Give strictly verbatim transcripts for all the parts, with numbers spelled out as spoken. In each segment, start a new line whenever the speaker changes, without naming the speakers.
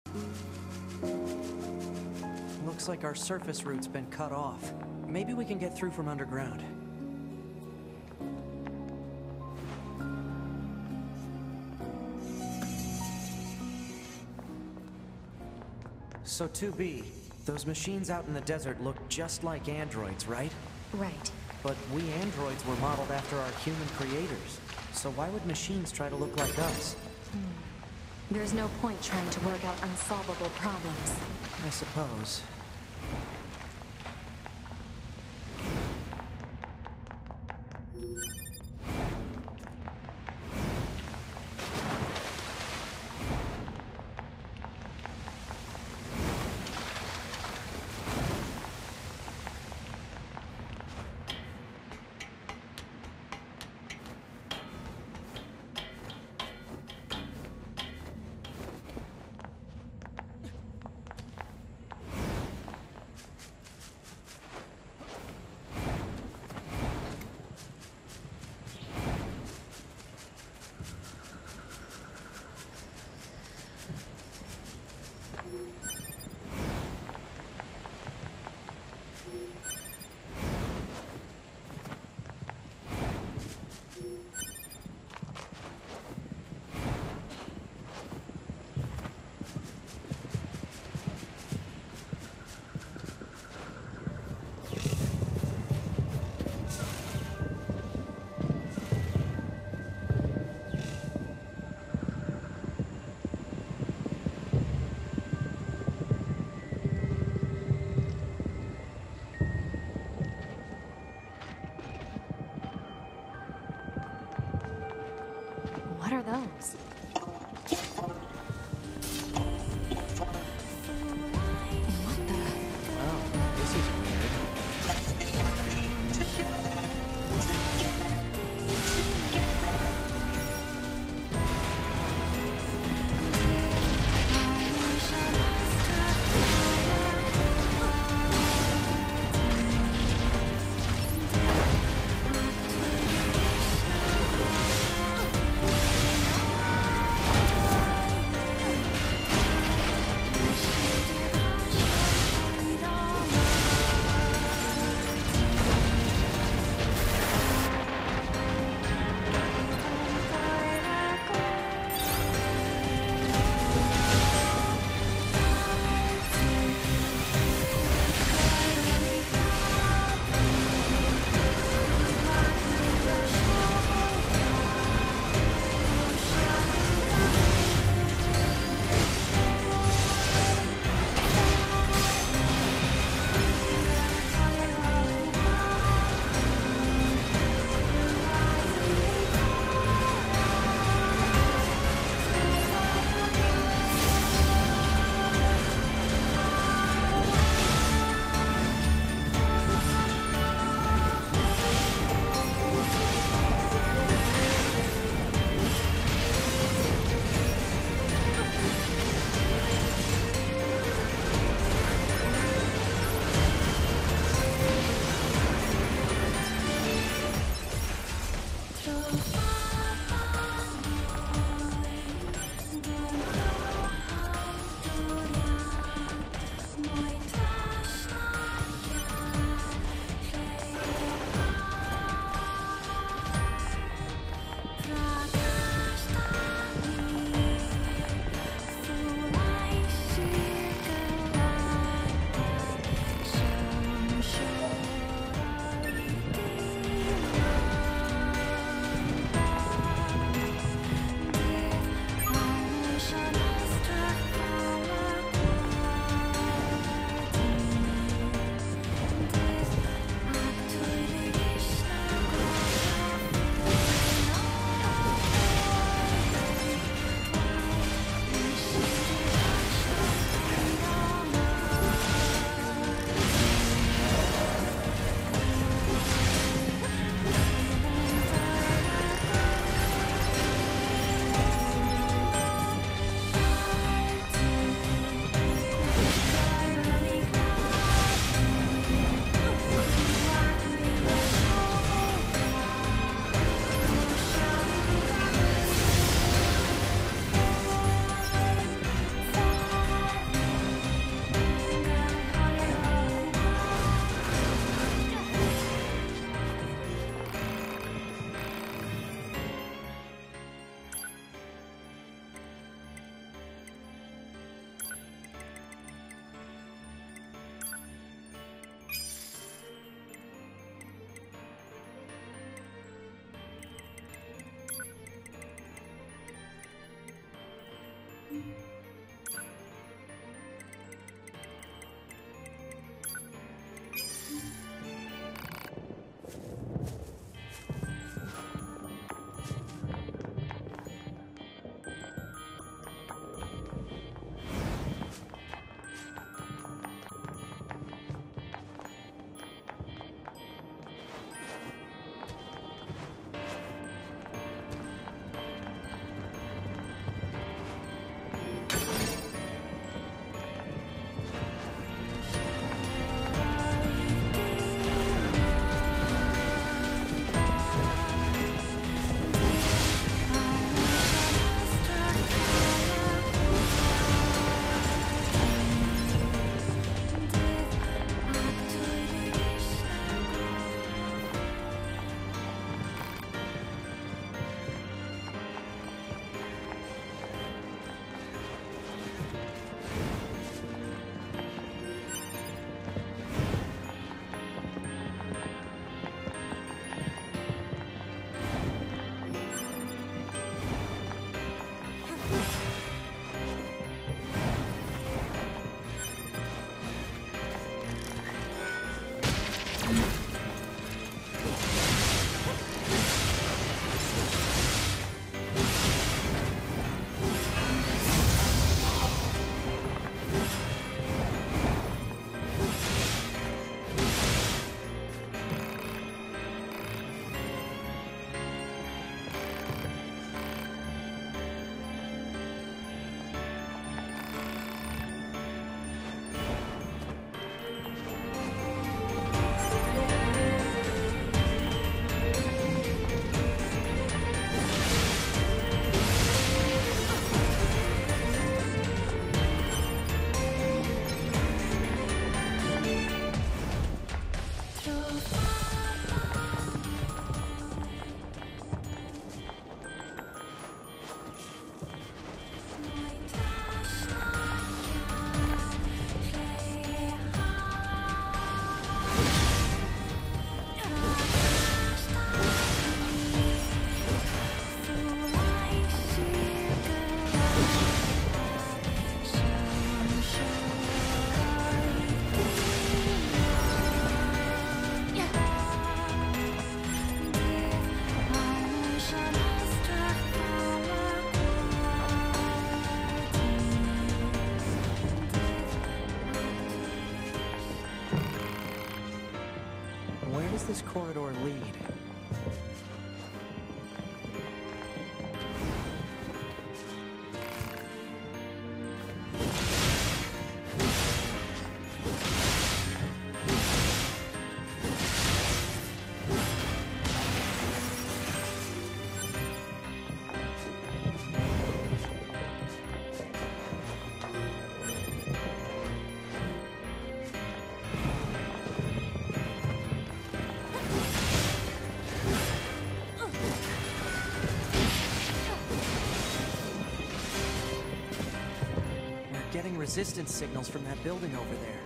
Looks like our surface route's been cut off. Maybe we can get through from underground. So two B, those machines out in the desert look just like androids, right?
Right.
But we androids were modeled after our human creators. So why would machines try to look like us?
Hmm. There's no point trying to work out unsolvable problems.
I suppose. does this corridor lead? Getting resistance signals from that building over there.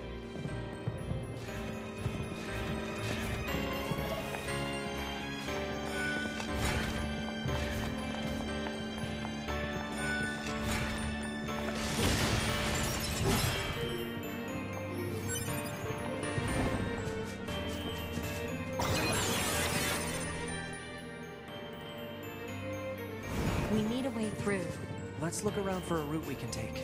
We need a way through.
Let's look around for a route we can take.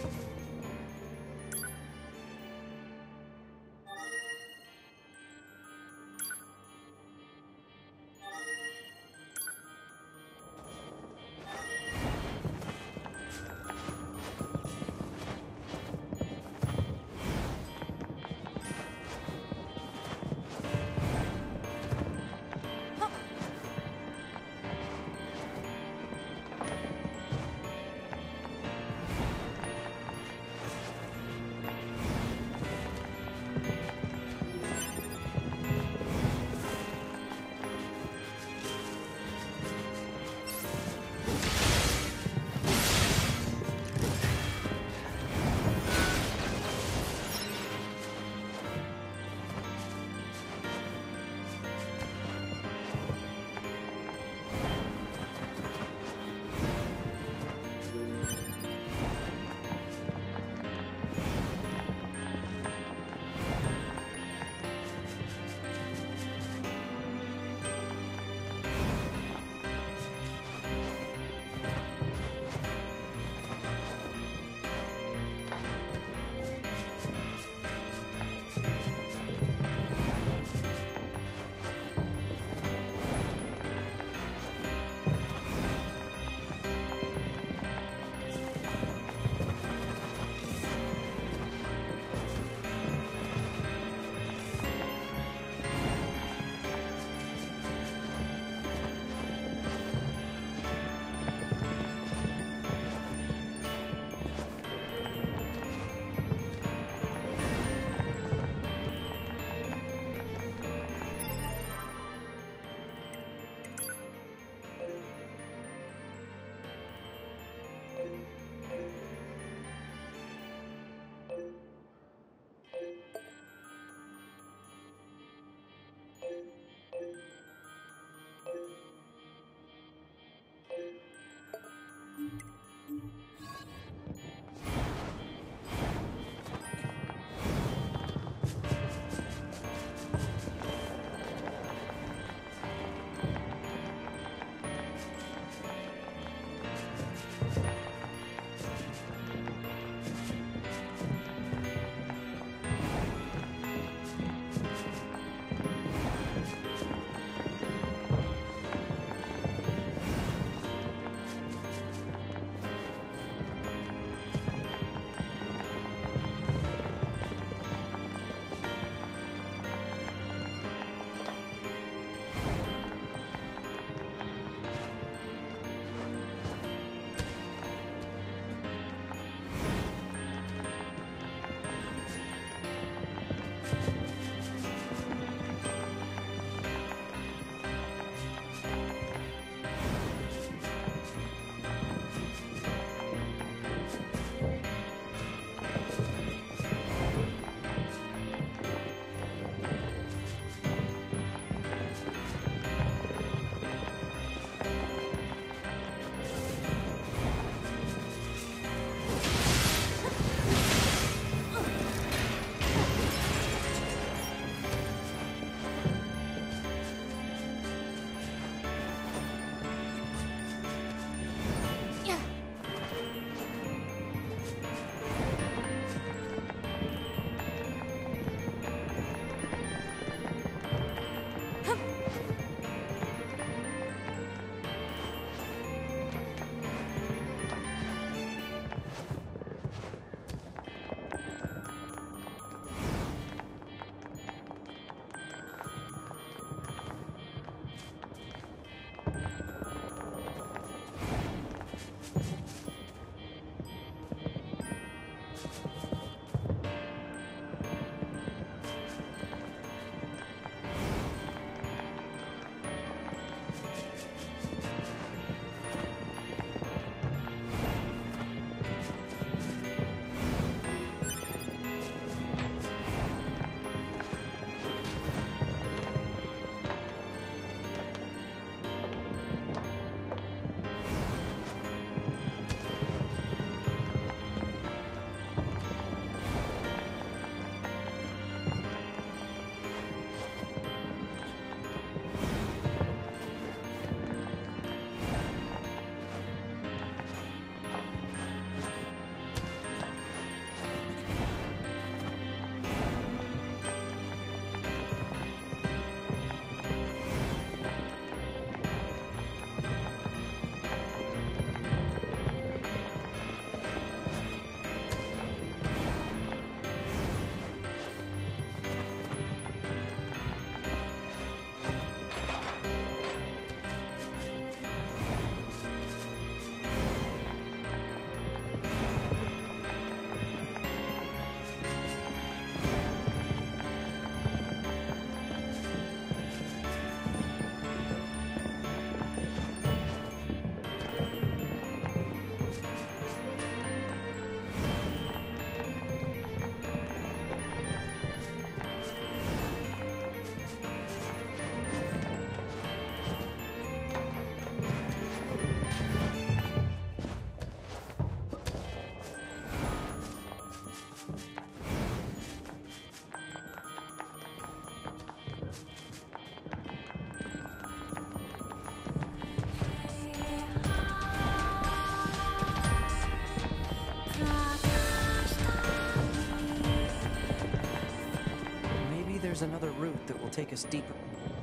there's another route that will take us deeper.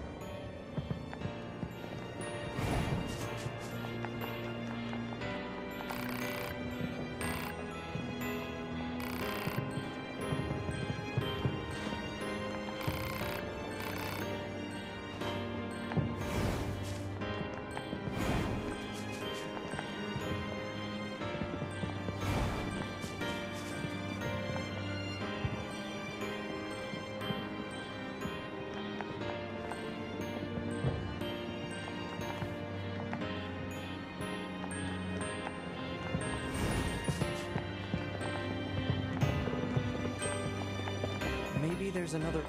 Maybe there's another...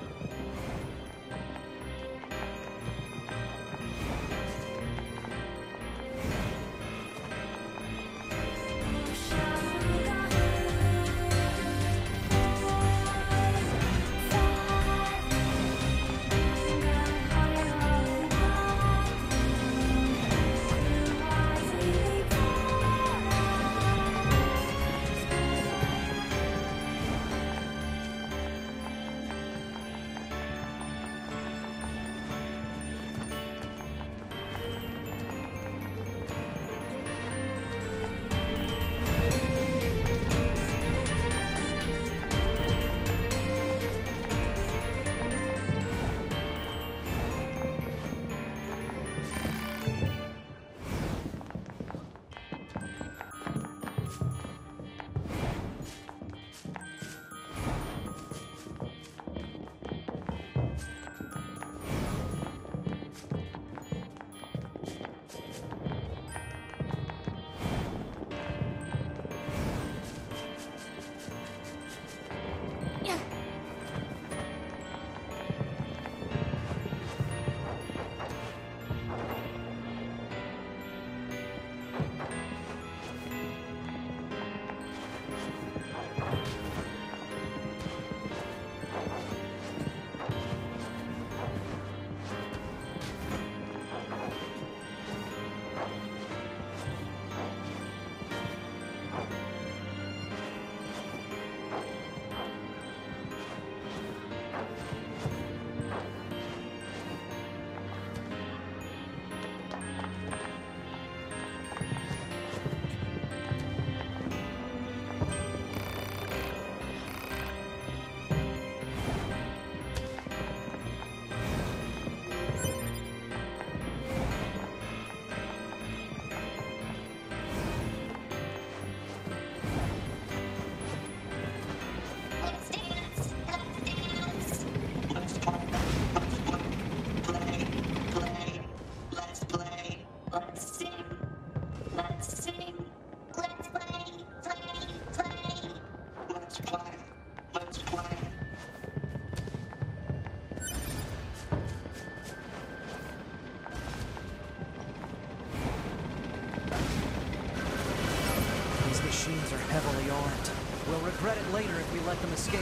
Heavily armed. We'll regret it later if we let them escape.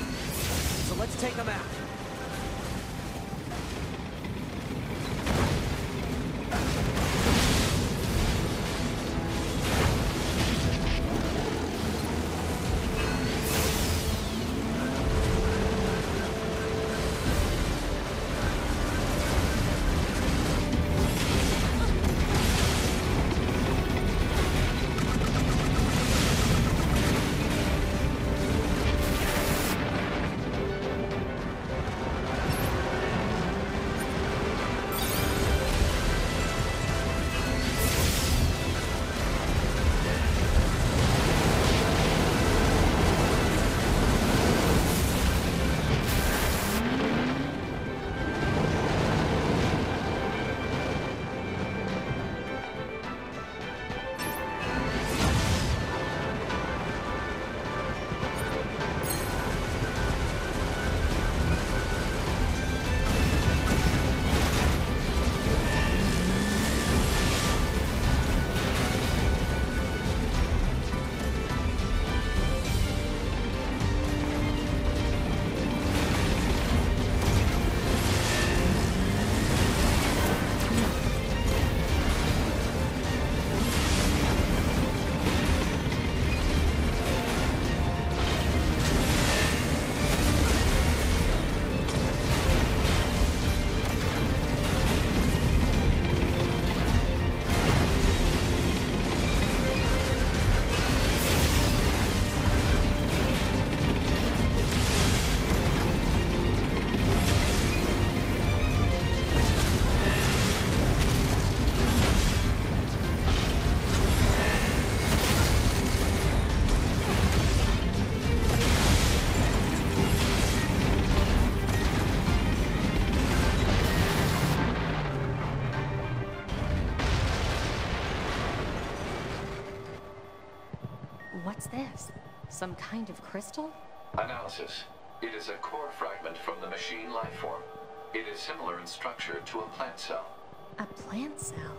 So let's take them out.
this? Some kind of crystal?
Analysis. It is a core fragment from the machine life form. It is similar in structure to a plant cell.
A plant cell?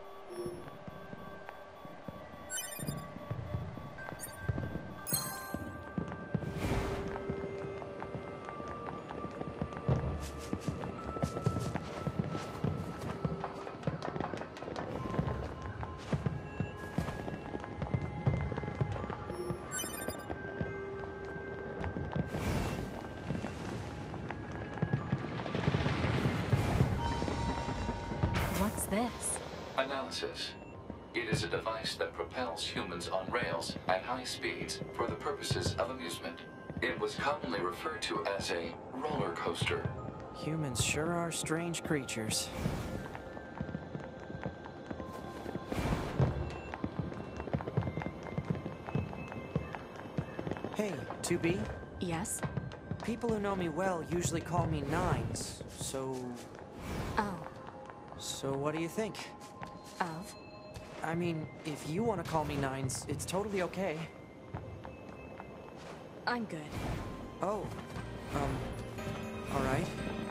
What's this?
Analysis. It is a device that propels humans on rails at high speeds for the purposes of amusement. It was commonly referred to as a roller coaster.
Humans sure are strange creatures. Hey, two B?
Yes?
People who know me well usually call me Nines, so...
Oh.
So what do you think?
Of?
I mean, if you want to call me Nines, it's totally okay.
I'm good.
Oh, um, alright.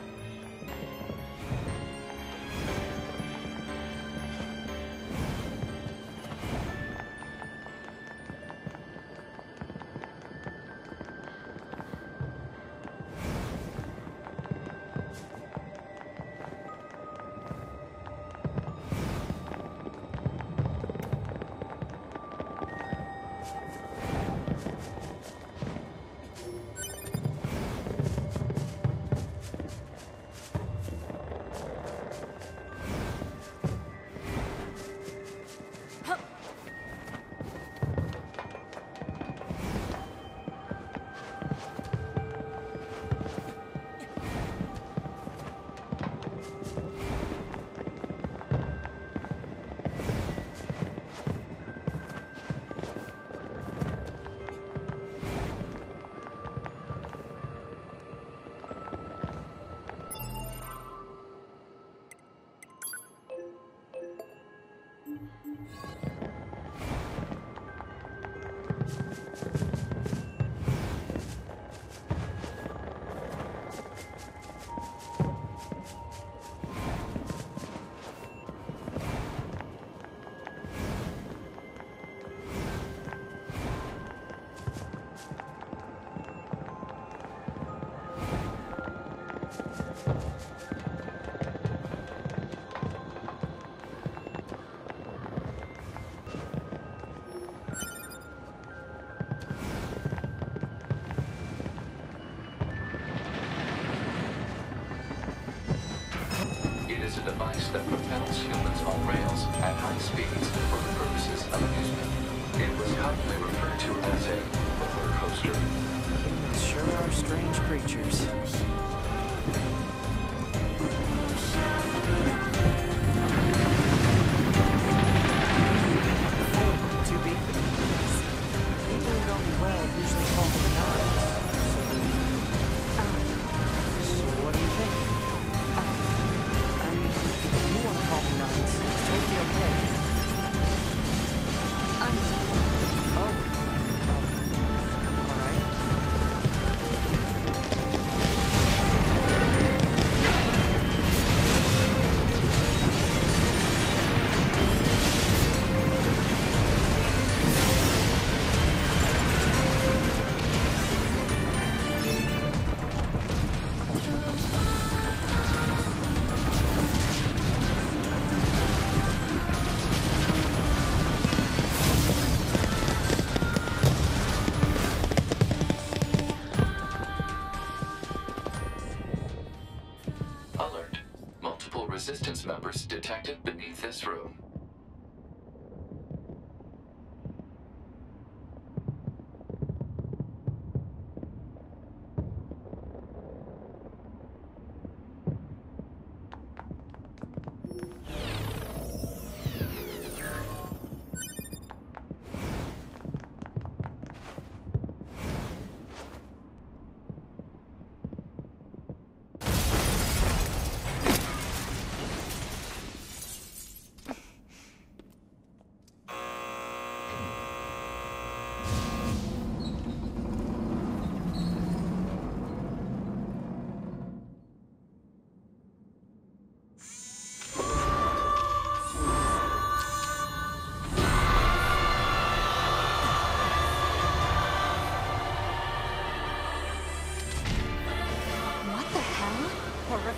A device that propels humans on rails at high speeds for the purposes of amusement. It was commonly referred to as a roller coaster.
Humans sure are strange creatures. two B? People who know me well usually call me Nines. So what do you think? You want to call me Nines, it's totally okay.
I'm...
Oh. Um, alright.
Alert. Multiple resistance members detected beneath this room.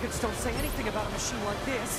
circuits don't say anything about a machine like this.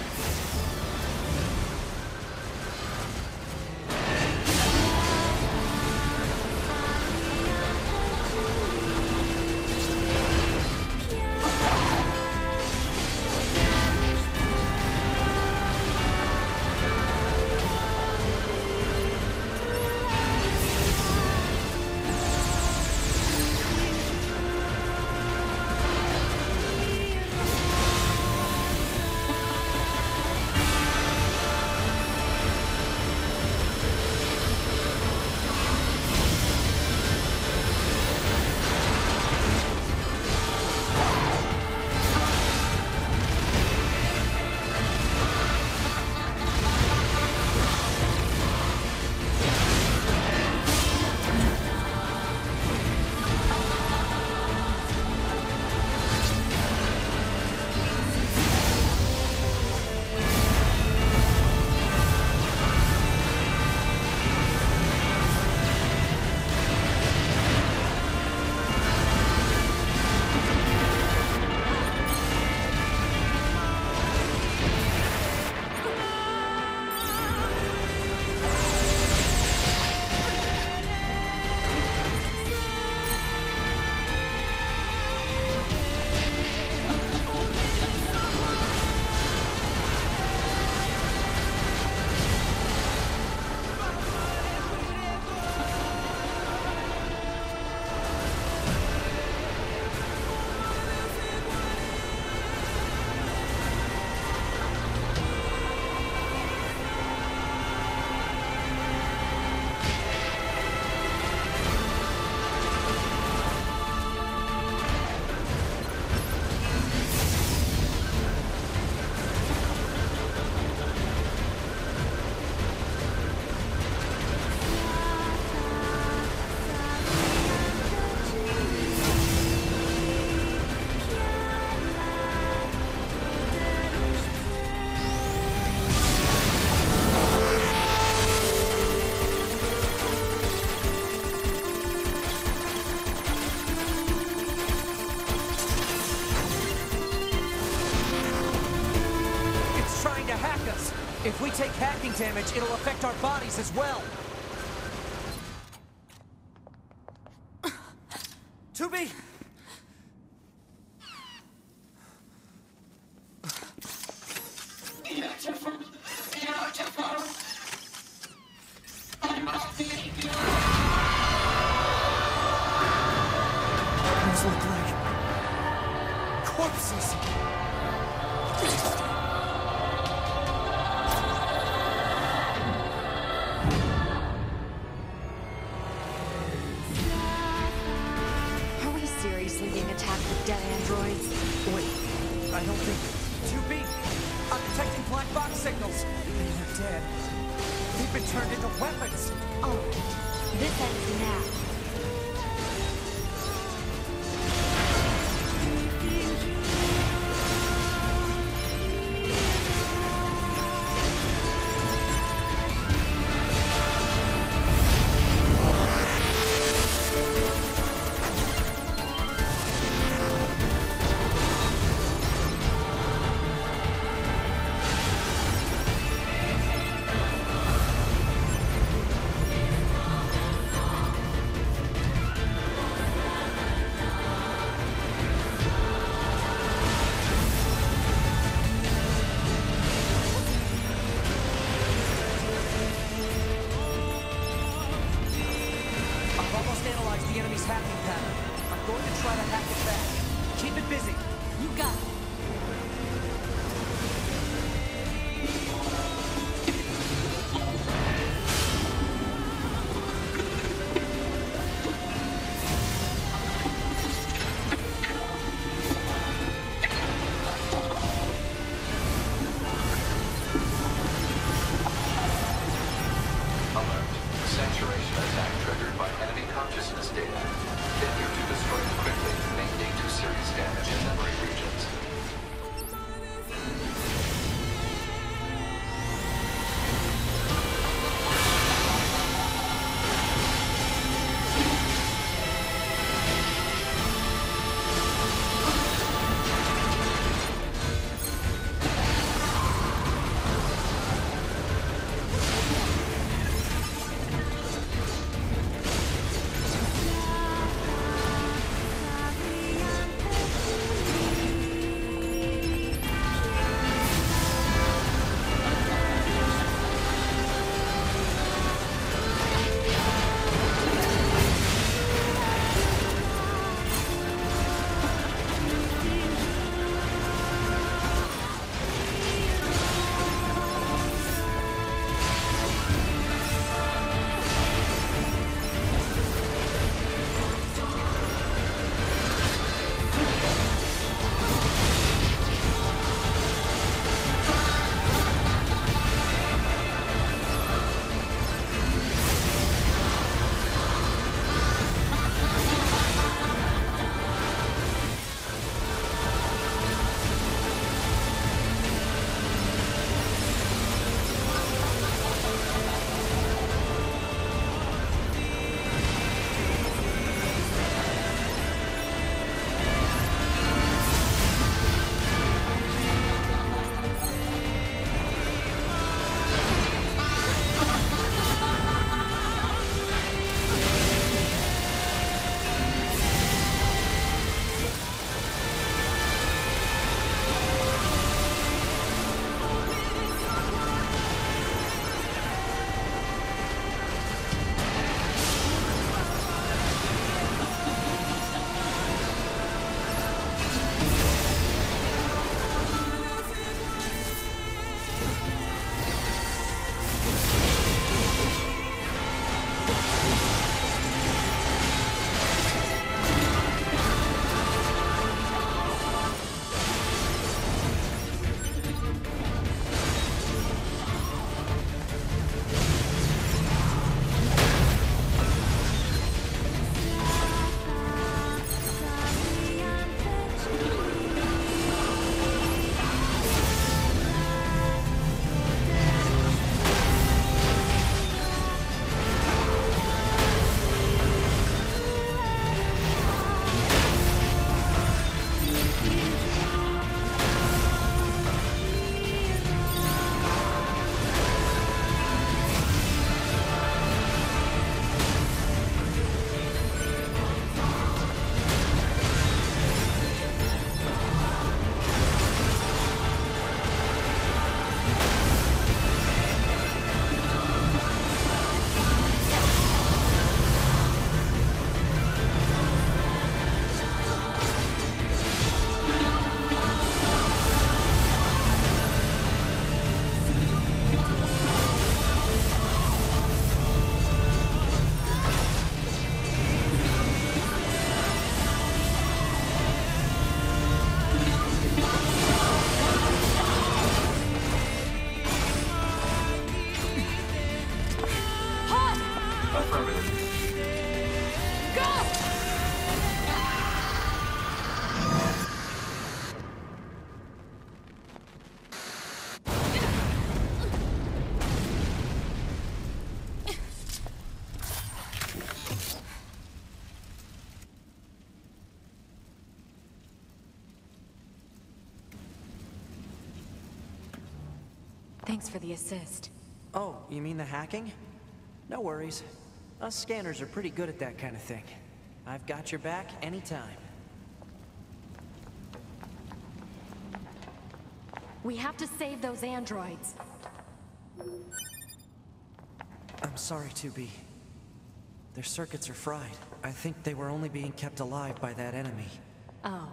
If we take hacking damage, it'll affect our bodies as well. two B!
Beautiful, beautiful. I must be you.
Those look like corpses.
Seriously being attacked with dead androids?
Wait, I don't think... two B! I'm detecting black box signals. They're dead. They've been turned into weapons.
Oh, this ends now.
The enemy's hacking pattern. I'm going to try to hack it back. Keep it busy.
You got it.
Saturation attack triggered by enemy consciousness data. Failure to destroy it quickly may lead to serious damage in memory regions.
Thanks for the assist.
Oh, you mean the hacking? No worries. Us scanners are pretty good at that kind of thing. I've got your back anytime.
We have to save those androids.
I'm sorry, two B. Their circuits are fried. I think they were only being kept alive by that enemy.
Oh.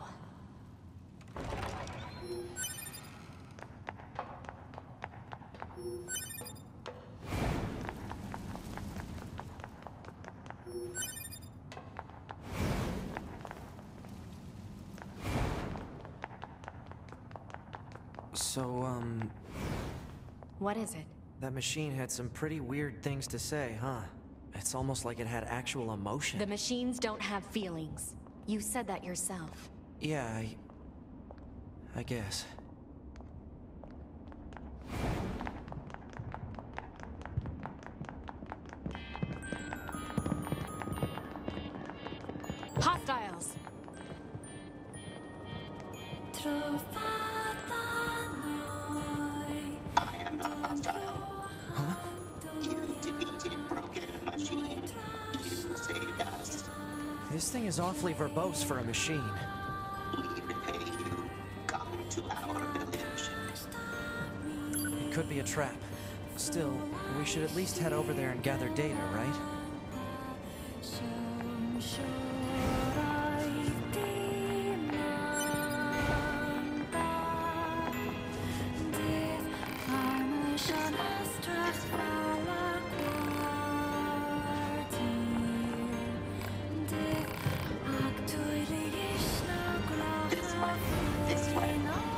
So, um...
What is it?
that machine had some pretty weird things to say, huh? It's almost like it had actual emotion.
The machines don't have feelings. You said that yourself.
Yeah, I... I guess.
Hostiles!
I am not hostile.
Huh?
You defeated broken machine. You saved us.
This thing is awfully verbose for a machine.
We repay you. Come to our village.
It could be a trap. Still, we should at least head over there and gather data, right?
This way. This way.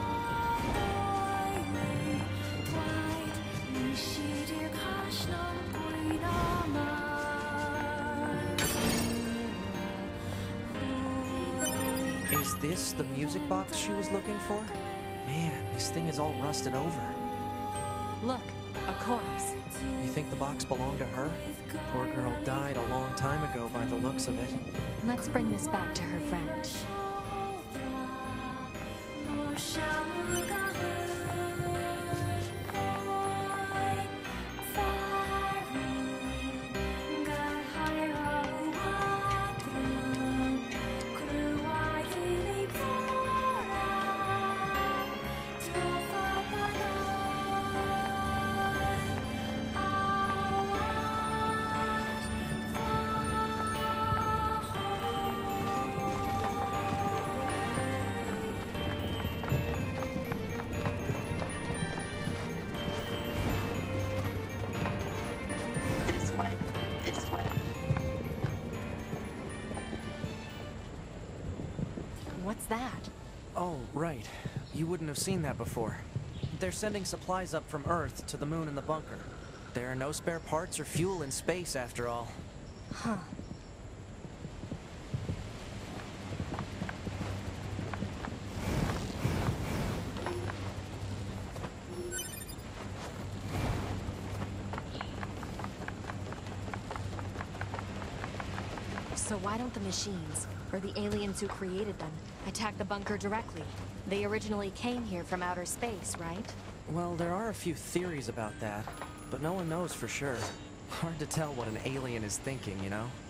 Is this the music box she was looking for? Man, this thing is all rusted over.
Look, a corpse.
You think the box belonged to her? Poor girl died a long time ago by the looks of it.
Let's bring this back to her friend.
This way. This way.
What's that?
Oh, right. You wouldn't have seen that before. They're sending supplies up from Earth to the moon and the bunker. There are no spare parts or fuel in space, after all.
Huh. So why don't the machines, or the aliens who created them, attack the bunker directly? They originally came here from outer space, right?
Well, there are a few theories about that, but no one knows for sure. Hard to tell what an alien is thinking, you know?